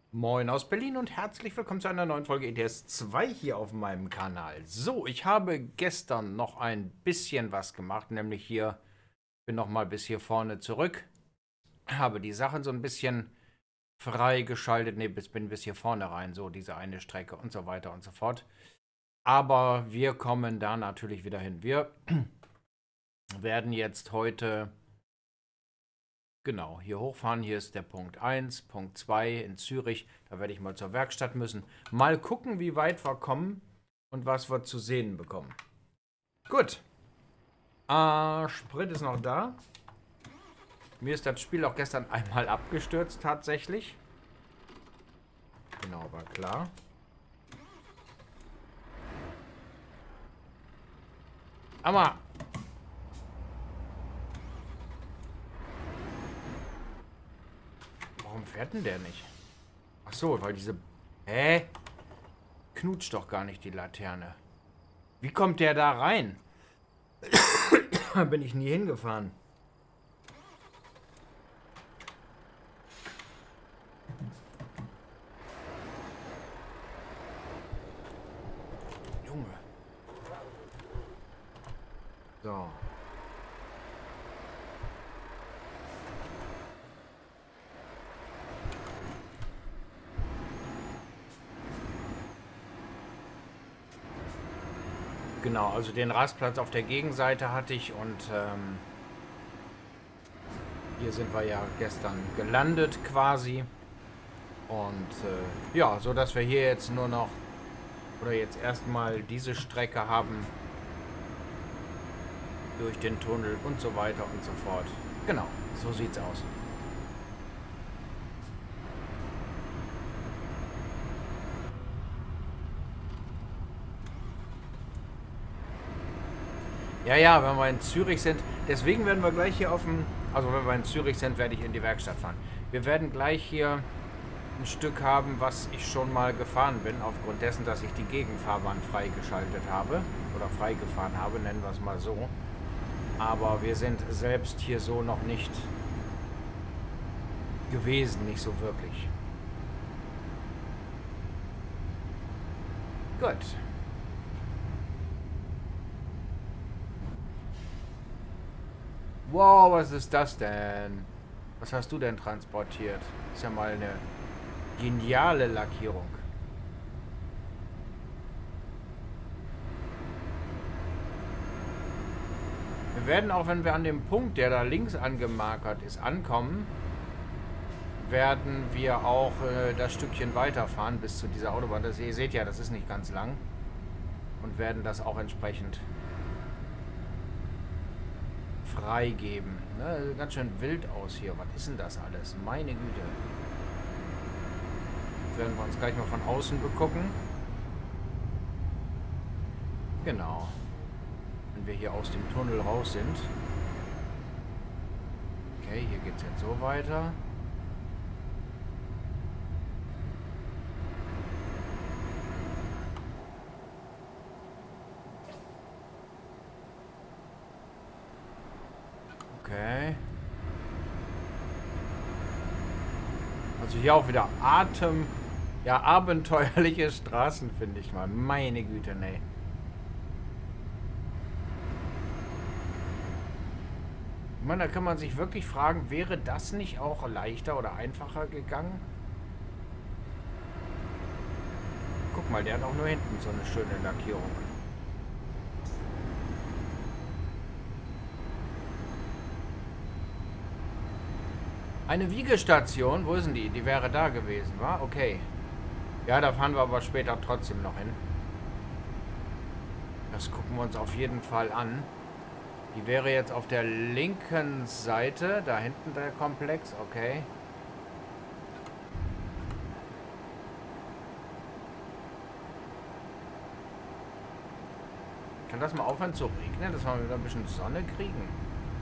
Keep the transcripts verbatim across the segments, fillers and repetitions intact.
Moin aus Berlin und herzlich willkommen zu einer neuen Folge E T S zwei hier auf meinem Kanal. So, ich habe gestern noch ein bisschen was gemacht, nämlich hier, bin noch mal bis hier vorne zurück, habe die Sachen so ein bisschen freigeschaltet, ne, bis, bin bis hier vorne rein, so diese eine Strecke und so weiter und so fort. Aber wir kommen da natürlich wieder hin. Wir werden jetzt heute... Genau, hier hochfahren, hier ist der Punkt eins, Punkt zwei in Zürich. Da werde ich mal zur Werkstatt müssen. Mal gucken, wie weit wir kommen und was wir zu sehen bekommen. Gut. Äh, Sprit ist noch da. Mir ist das Spiel auch gestern einmal abgestürzt, tatsächlich. Genau, war klar. Aber... Warum fährt denn der nicht? Ach so, weil diese... Hä? Knutscht doch gar nicht die Laterne. Wie kommt der da rein? Da bin ich nie hingefahren. Junge. So. Genau, also den Rastplatz auf der Gegenseite hatte ich und ähm, hier sind wir ja gestern gelandet quasi. Und äh, ja, so dass wir hier jetzt nur noch oder jetzt erstmal diese Strecke haben durch den Tunnel und so weiter und so fort. Genau, so sieht's aus. Ja, ja, wenn wir in Zürich sind, deswegen werden wir gleich hier auf dem, also wenn wir in Zürich sind, werde ich in die Werkstatt fahren. Wir werden gleich hier ein Stück haben, was ich schon mal gefahren bin, aufgrund dessen, dass ich die Gegenfahrbahn freigeschaltet habe, oder freigefahren habe, nennen wir es mal so. Aber wir sind selbst hier so noch nicht gewesen, nicht so wirklich. Gut. Wow, was ist das denn? Was hast du denn transportiert? Ist ja mal eine geniale Lackierung. Wir werden auch, wenn wir an dem Punkt, der da links angemarkert ist, ankommen, werden wir auch äh, das Stückchen weiterfahren bis zu dieser Autobahn. Das, ihr seht ja, das ist nicht ganz lang. Und werden das auch entsprechend freigeben. Ne, sieht ganz schön wild aus hier. Was ist denn das alles? Meine Güte. Das werden wir uns gleich mal von außen begucken. Genau. Wenn wir hier aus dem Tunnel raus sind. Okay, hier geht es jetzt so weiter. Okay. Also hier auch wieder Atem... Ja, abenteuerliche Straßen, finde ich mal. Meine Güte, ne. Ich meine, da kann man sich wirklich fragen, wäre das nicht auch leichter oder einfacher gegangen? Guck mal, der hat auch nur hinten so eine schöne Lackierung. Eine Wiegestation, wo ist denn die? Die wäre da gewesen, war? Okay. Ja, da fahren wir aber später trotzdem noch hin. Das gucken wir uns auf jeden Fall an. Die wäre jetzt auf der linken Seite. Da hinten der Komplex, okay. Kann das mal aufhören zu regnen, dass wir wieder ein bisschen Sonne kriegen?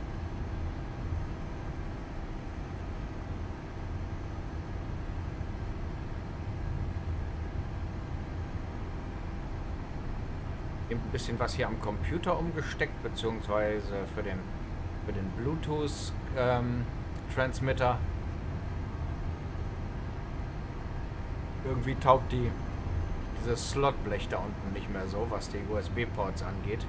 Ein bisschen was hier am Computer umgesteckt, beziehungsweise für den, für den Bluetooth-Transmitter. Ähm, Irgendwie taugt die dieses Slotblech da unten nicht mehr so, was die U S B-Ports angeht.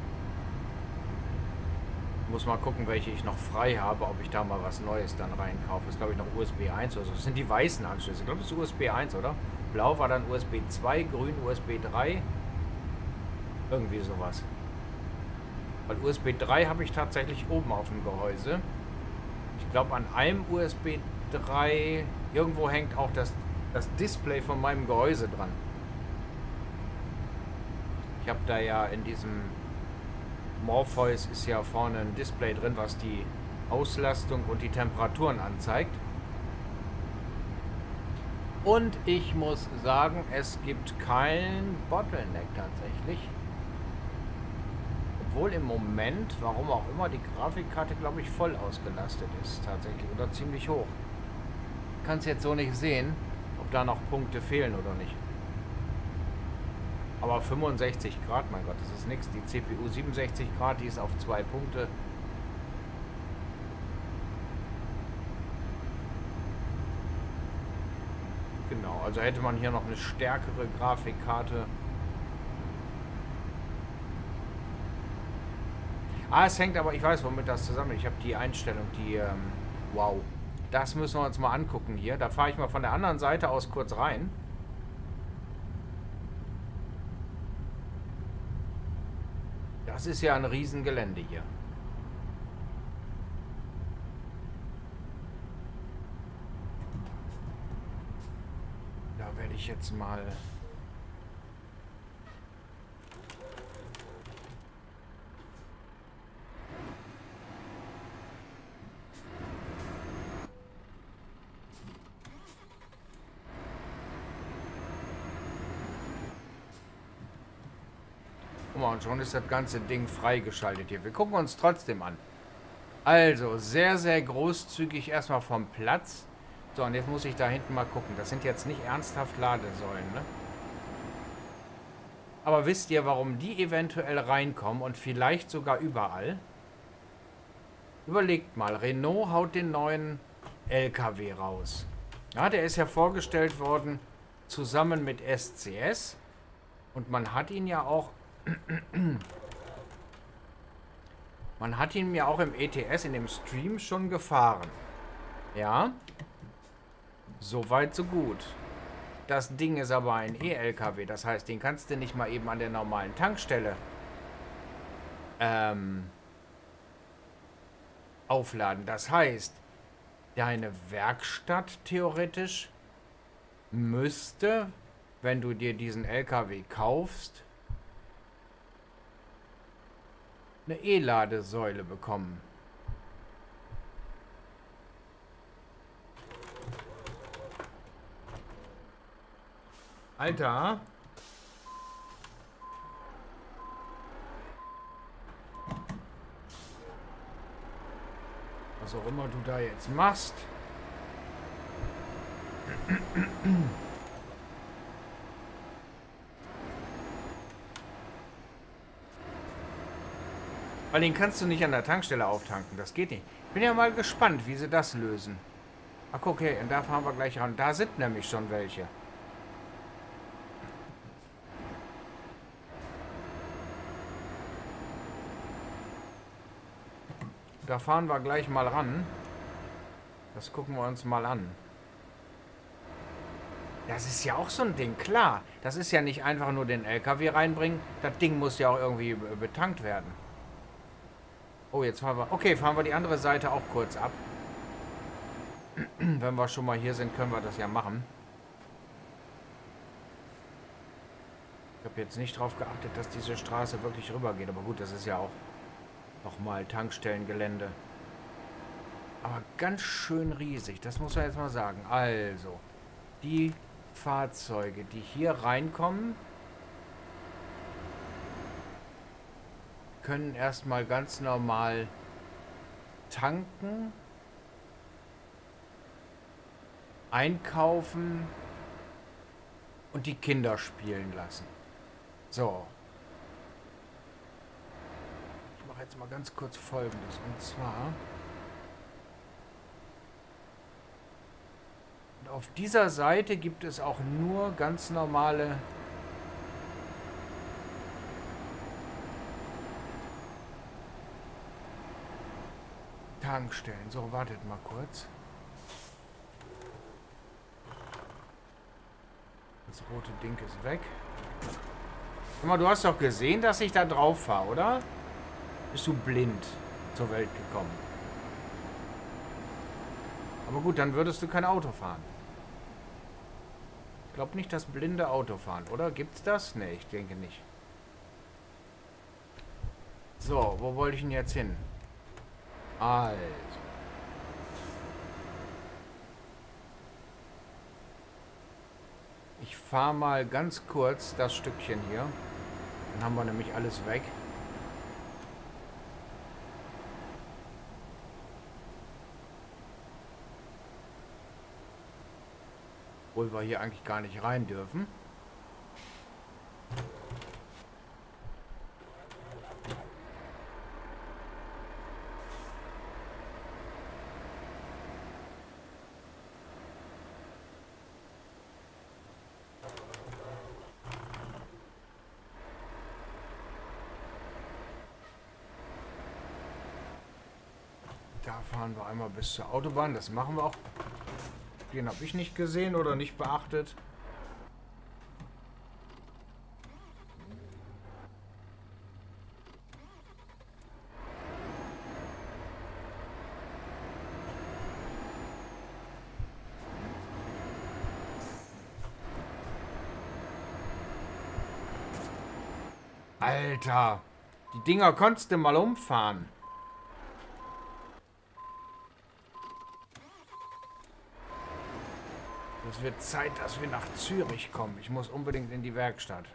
Muss mal gucken, welche ich noch frei habe, ob ich da mal was Neues dann reinkaufe. Das ist, glaube ich, noch U S B eins oder so. Das sind die weißen Anschlüsse. Ich glaube, das ist U S B eins, oder? Blau war dann U S B zwei, grün U S B drei. Irgendwie sowas. Weil U S B drei habe ich tatsächlich oben auf dem Gehäuse. Ich glaube, an einem U S B drei irgendwo hängt auch das, das Display von meinem Gehäuse dran. Ich habe da ja in diesem Morpheus ist ja vorne ein Display drin, was die Auslastung und die Temperaturen anzeigt. Und ich muss sagen, es gibt kein Bottleneck tatsächlich. Obwohl im Moment, warum auch immer, die Grafikkarte, glaube ich, voll ausgelastet ist tatsächlich. Oder ziemlich hoch. Ich kann es jetzt so nicht sehen, ob da noch Punkte fehlen oder nicht. Aber fünfundsechzig Grad, mein Gott, das ist nichts. Die C P U siebenundsechzig Grad, die ist auf zwei Punkte. Genau, also hätte man hier noch eine stärkere Grafikkarte. Ah, es hängt aber, ich weiß, womit das zusammen ist. Ich habe die Einstellung, die, ähm, wow. Das müssen wir uns mal angucken hier. Da fahre ich mal von der anderen Seite aus kurz rein. Das ist ja ein Riesengelände hier. Da werde ich jetzt mal... Guck mal, und schon ist das ganze Ding freigeschaltet hier. Wir gucken uns trotzdem an. Also, sehr, sehr großzügig erstmal vom Platz. So, und jetzt muss ich da hinten mal gucken. Das sind jetzt nicht ernsthaft Ladesäulen, ne? Aber wisst ihr, warum die eventuell reinkommen und vielleicht sogar überall? Überlegt mal, Renault haut den neuen L K W raus. Ja, der ist ja vorgestellt worden zusammen mit S C S. Und man hat ihn ja auch... Man hat ihn mir auch im E T S, in dem Stream, schon gefahren. Ja. So weit, so gut. Das Ding ist aber ein E-L K W. Das heißt, den kannst du nicht mal eben an der normalen Tankstelle ähm, aufladen. Das heißt, deine Werkstatt theoretisch müsste, wenn du dir diesen L K W kaufst, eine E-Ladesäule bekommen. Alter. Was auch immer du da jetzt machst. Weil den kannst du nicht an der Tankstelle auftanken. Das geht nicht. Ich bin ja mal gespannt, wie sie das lösen. Ach, okay. Und da fahren wir gleich ran. Da sind nämlich schon welche. Da fahren wir gleich mal ran. Das gucken wir uns mal an. Das ist ja auch so ein Ding, klar. Das ist ja nicht einfach nur den L K W reinbringen. Das Ding muss ja auch irgendwie betankt werden. Oh, jetzt fahren wir... Okay, fahren wir die andere Seite auch kurz ab. Wenn wir schon mal hier sind, können wir das ja machen. Ich habe jetzt nicht darauf geachtet, dass diese Straße wirklich rüber geht. Aber gut, das ist ja auch nochmal Tankstellengelände. Aber ganz schön riesig, das muss man jetzt mal sagen. Also, die Fahrzeuge, die hier reinkommen, können erstmal ganz normal tanken, einkaufen und die Kinder spielen lassen. So. Ich mache jetzt mal ganz kurz Folgendes. Und zwar... auf dieser Seite gibt es auch nur ganz normale Tankstellen. So, wartet mal kurz. Das rote Ding ist weg. Guck mal, du hast doch gesehen, dass ich da drauf fahre, oder? Bist du blind zur Welt gekommen? Aber gut, dann würdest du kein Auto fahren. Ich glaube nicht, dass blinde Auto fahren, oder? Gibt's das? Ne, ich denke nicht. So, wo wollte ich denn jetzt hin? Also. Ich fahre mal ganz kurz das Stückchen hier. Dann haben wir nämlich alles weg. Obwohl wir hier eigentlich gar nicht rein dürfen. Da fahren wir einmal bis zur Autobahn. Das machen wir auch. Den habe ich nicht gesehen oder nicht beachtet. Alter, die Dinger konntest du mal umfahren. Es wird Zeit, dass wir nach Zürich kommen. Ich muss unbedingt in die Werkstatt.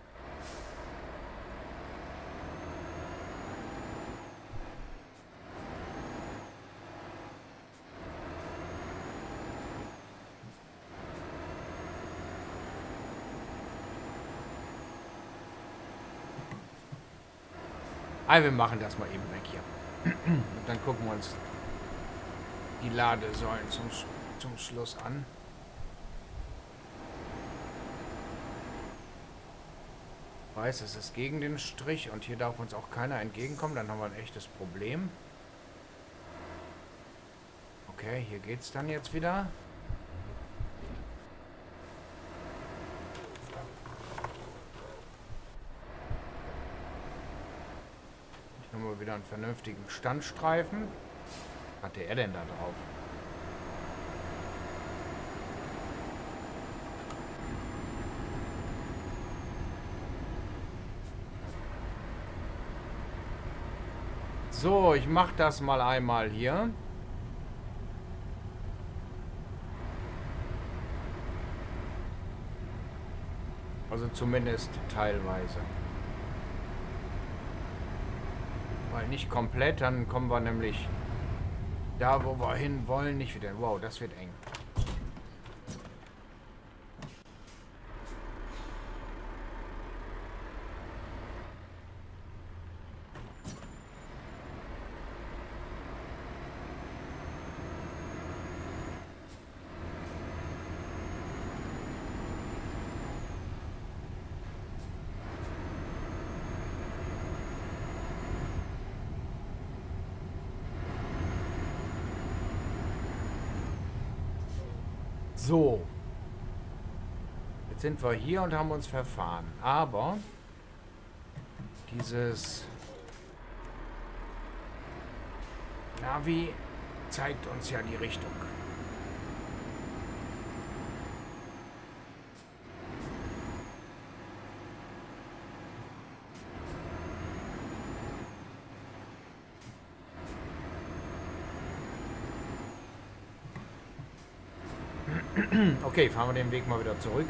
Ah, wir machen das mal eben weg hier. Und dann gucken wir uns die Ladesäulen zum, zum Schluss an. Ich weiß, es ist gegen den Strich und hier darf uns auch keiner entgegenkommen. Dann haben wir ein echtes Problem. Okay, hier geht's dann jetzt wieder. Ich habe mal wieder einen vernünftigen Standstreifen. Was hatte er denn da drauf? So, ich mache das mal einmal hier. Also zumindest teilweise. Weil nicht komplett, dann kommen wir nämlich da, wo wir hin wollen, nicht wieder. Wow, das wird eng. So. Jetzt sind wir hier und haben uns verfahren. Aber dieses Navi zeigt uns ja die Richtung. Okay, fahren wir den Weg mal wieder zurück.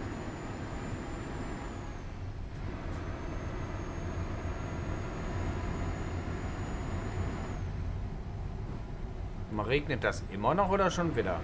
Mal, regnet das immer noch oder schon wieder?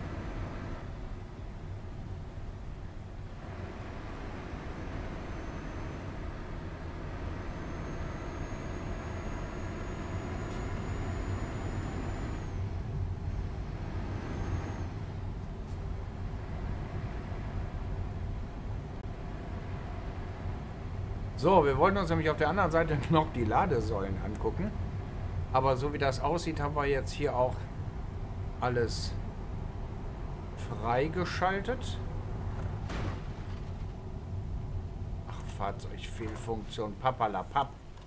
So, wir wollten uns nämlich auf der anderen Seite noch die Ladesäulen angucken. Aber so wie das aussieht, haben wir jetzt hier auch alles freigeschaltet. Ach, Fahrzeugfehlfunktion. Papalapap.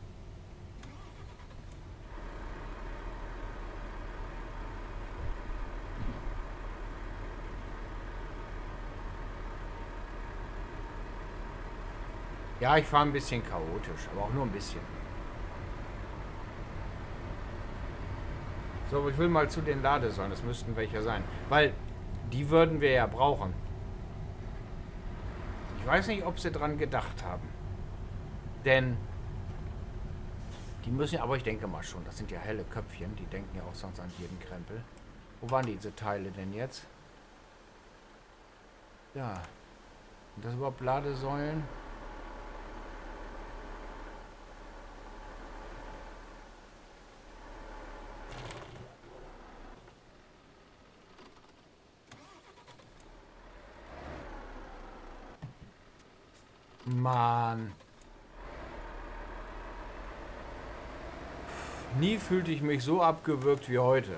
Ja, ich fahre ein bisschen chaotisch, aber auch nur ein bisschen. So, aber ich will mal zu den Ladesäulen. Das müssten welche sein. Weil die würden wir ja brauchen. Ich weiß nicht, ob sie dran gedacht haben. Denn die müssen ja, aber ich denke mal schon, das sind ja helle Köpfchen. Die denken ja auch sonst an jeden Krempel. Wo waren diese Teile denn jetzt? Ja. Sind das überhaupt Ladesäulen? Mann. Nie fühlte ich mich so abgewürgt wie heute.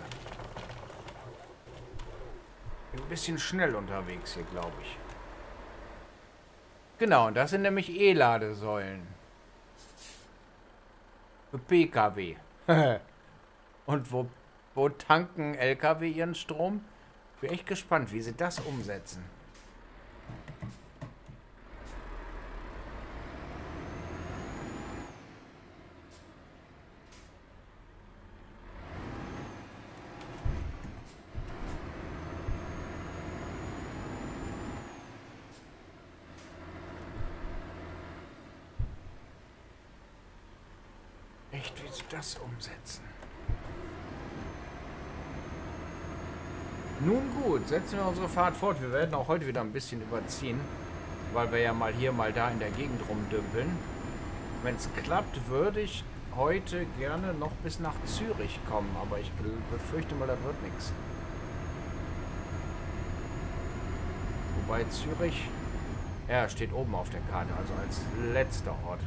Bin ein bisschen schnell unterwegs hier, glaube ich. Genau, und das sind nämlich E-Ladesäulen. Für P K W. Und wo, wo tanken L K W ihren Strom? Bin echt gespannt, wie sie das umsetzen. Echt, wie sie das umsetzen. Nun gut, setzen wir unsere Fahrt fort. Wir werden auch heute wieder ein bisschen überziehen, weil wir ja mal hier, mal da in der Gegend rumdümpeln. Wenn es klappt, würde ich heute gerne noch bis nach Zürich kommen, aber ich befürchte mal, das wird nichts. Wobei Zürich, ja, steht oben auf der Karte, also als letzter Ort.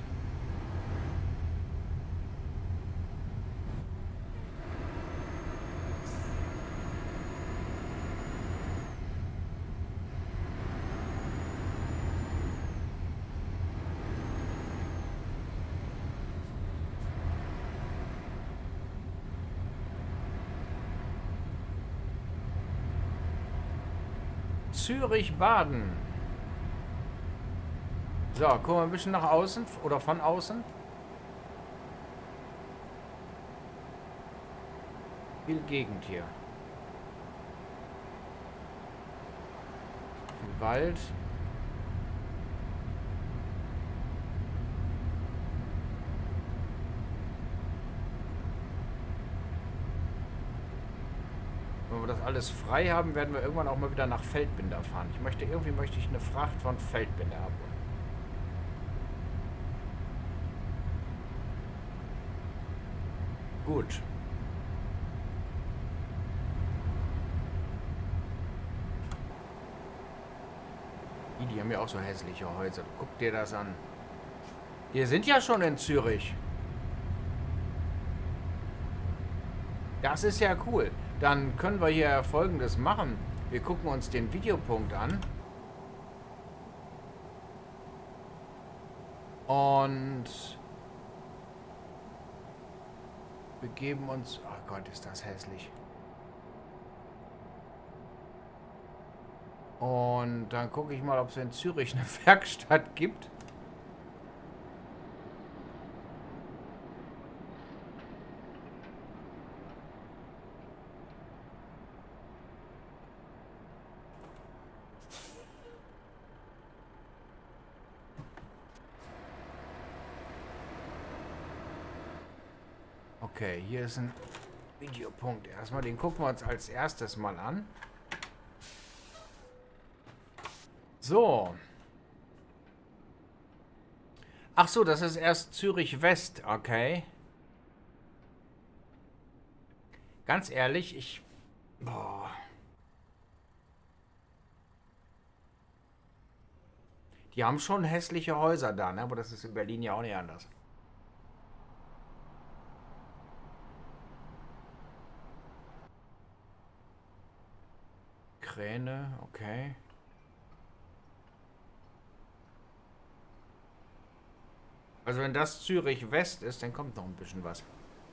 Zürich-Baden. So, gucken wir ein bisschen nach außen oder von außen. Viel Gegend hier. Viel Wald. Wenn wir das alles frei haben, werden wir irgendwann auch mal wieder nach Feldbinder fahren. Ich möchte, irgendwie möchte ich eine Fracht von Feldbinder abholen. Gut. Die, die haben ja auch so hässliche Häuser. Guck dir das an. Wir sind ja schon in Zürich. Das ist ja cool. Dann können wir hier Folgendes machen. Wir gucken uns den Videopunkt an. Und begeben uns... Oh Gott, ist das hässlich. Und dann gucke ich mal, ob es in Zürich eine Werkstatt gibt. Okay, hier ist ein Videopunkt. Erstmal, den gucken wir uns als erstes mal an. So. Ach so, das ist erst Zürich West, okay. Ganz ehrlich, ich... Boah. Die haben schon hässliche Häuser da, ne? Aber das ist in Berlin ja auch nicht anders. Kräne, okay. Also wenn das Zürich West ist, dann kommt noch ein bisschen was.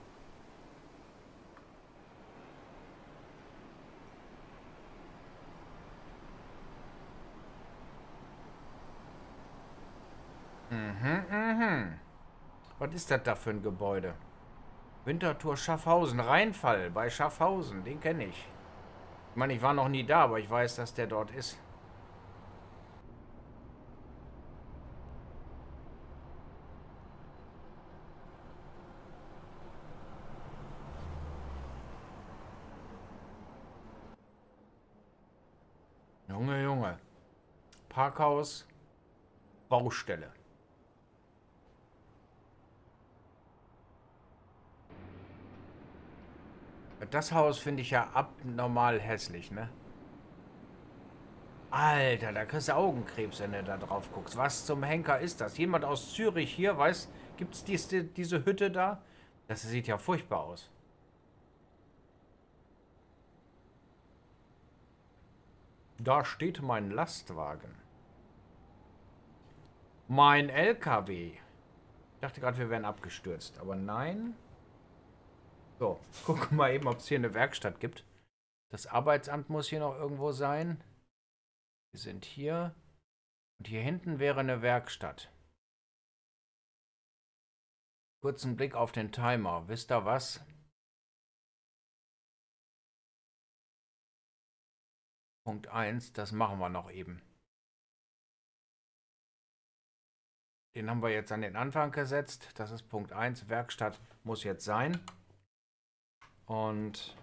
Mhm, mhm. Was ist das da für ein Gebäude? Winterthur Schaffhausen, Rheinfall bei Schaffhausen, den kenne ich. Ich meine, ich war noch nie da, aber ich weiß, dass der dort ist. Junge, Junge. Parkhaus, Baustelle. Das Haus finde ich ja abnormal hässlich, ne? Alter, da kriegst du Augenkrebs, wenn du da drauf guckst. Was zum Henker ist das? Jemand aus Zürich hier, weiß, gibt es diese, diese Hütte da? Das sieht ja furchtbar aus. Da steht mein Lastwagen. Mein L K W. Ich dachte gerade, wir wären abgestürzt, aber nein. So, gucken mal eben, ob es hier eine Werkstatt gibt. Das Arbeitsamt muss hier noch irgendwo sein. Wir sind hier. Und hier hinten wäre eine Werkstatt. Kurzen Blick auf den Timer. Wisst ihr was? Punkt eins, das machen wir noch eben. Den haben wir jetzt an den Anfang gesetzt. Das ist Punkt eins. Werkstatt muss jetzt sein. Und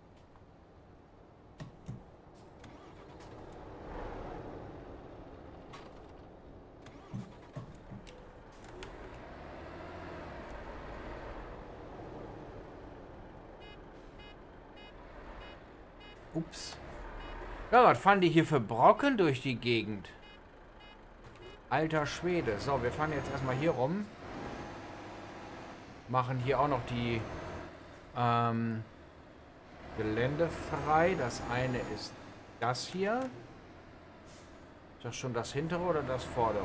ups. Ja, was fahren die hier für Brocken durch die Gegend? Alter Schwede. So, wir fahren jetzt erstmal hier rum. Machen hier auch noch die ähm, Gelände frei. Das eine ist das hier. Ist das schon das hintere oder das vordere?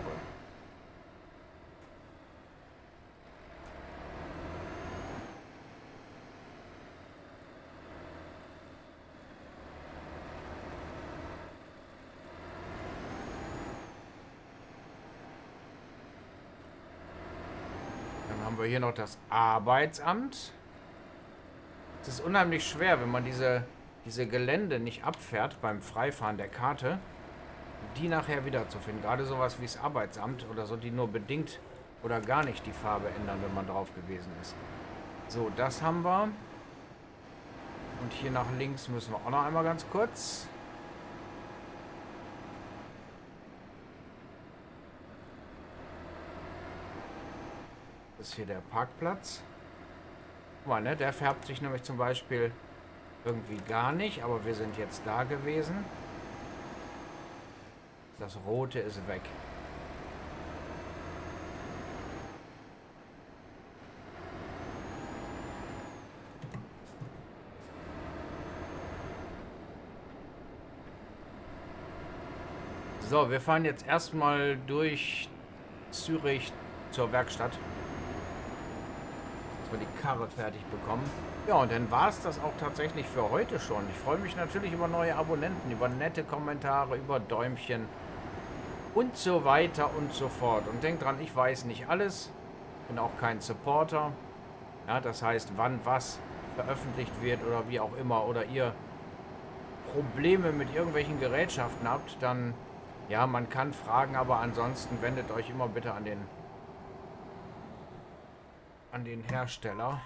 Haben wir hier noch das Arbeitsamt. Es ist unheimlich schwer, wenn man diese, diese Gelände nicht abfährt beim Freifahren der Karte, die nachher wiederzufinden. Gerade sowas wie das Arbeitsamt oder so, die nur bedingt oder gar nicht die Farbe ändern, wenn man drauf gewesen ist. So, das haben wir. Und hier nach links müssen wir auch noch einmal ganz kurz. Das ist hier der Parkplatz. Guck mal, ne? Der färbt sich nämlich zum Beispiel irgendwie gar nicht, aber wir sind jetzt da gewesen. Das Rote ist weg. So, wir fahren jetzt erstmal durch Zürich zur Werkstatt. Die Karre fertig bekommen. Ja, und dann war es das auch tatsächlich für heute schon. Ich freue mich natürlich über neue Abonnenten, über nette Kommentare, über Däumchen und so weiter und so fort. Und denkt dran, ich weiß nicht alles, bin auch kein Supporter. Ja, das heißt, wann was veröffentlicht wird oder wie auch immer, oder ihr Probleme mit irgendwelchen Gerätschaften habt, dann, ja, man kann fragen, aber ansonsten wendet euch immer bitte an den an den Hersteller.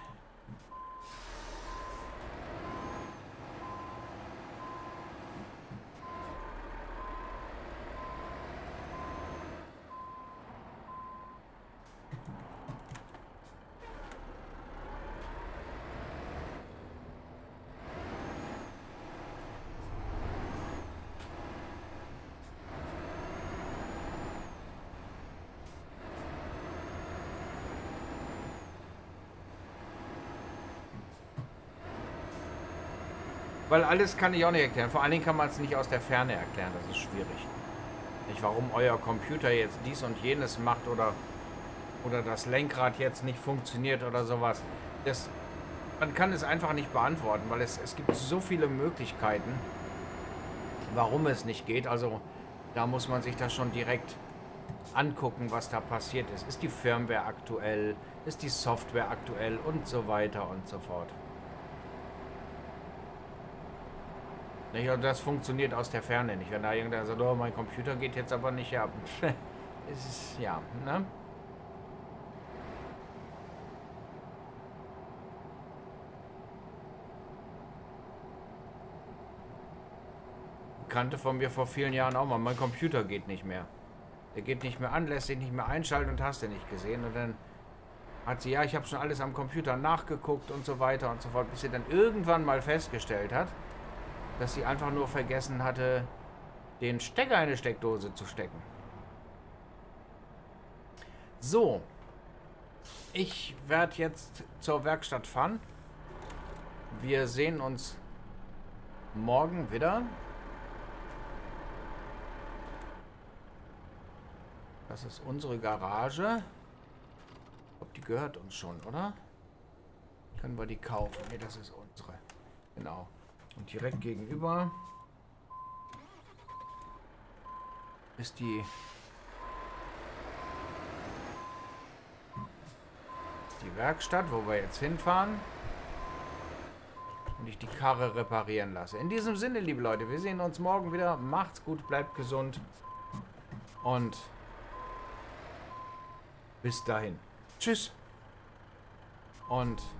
Weil alles kann ich auch nicht erklären. Vor allen Dingen kann man es nicht aus der Ferne erklären. Das ist schwierig. Nicht, warum euer Computer jetzt dies und jenes macht oder, oder das Lenkrad jetzt nicht funktioniert oder sowas. Das, man kann es einfach nicht beantworten, weil es, es gibt so viele Möglichkeiten, warum es nicht geht. Also da muss man sich das schon direkt angucken, was da passiert ist. Ist die Firmware aktuell? Ist die Software aktuell? Und so weiter und so fort. Nicht? Und das funktioniert aus der Ferne nicht. Wenn da irgendwer sagt, oh, mein Computer geht jetzt aber nicht ab. Es ist, ja, ne? Kannte von mir vor vielen Jahren auch mal, mein Computer geht nicht mehr. Der geht nicht mehr an, lässt sich nicht mehr einschalten und hast du nicht gesehen. Und dann hat sie, ja, ich habe schon alles am Computer nachgeguckt und so weiter und so fort, bis sie dann irgendwann mal festgestellt hat, dass sie einfach nur vergessen hatte, den Stecker in eine Steckdose zu stecken. So. Ich werde jetzt zur Werkstatt fahren. Wir sehen uns morgen wieder. Das ist unsere Garage. Ich glaube, die gehört uns schon, oder? Können wir die kaufen? Ne, das ist unsere. Genau. Und direkt gegenüber ist die, ist die Werkstatt, wo wir jetzt hinfahren und ich die Karre reparieren lasse. In diesem Sinne, liebe Leute, wir sehen uns morgen wieder. Macht's gut, bleibt gesund und bis dahin. Tschüss. Und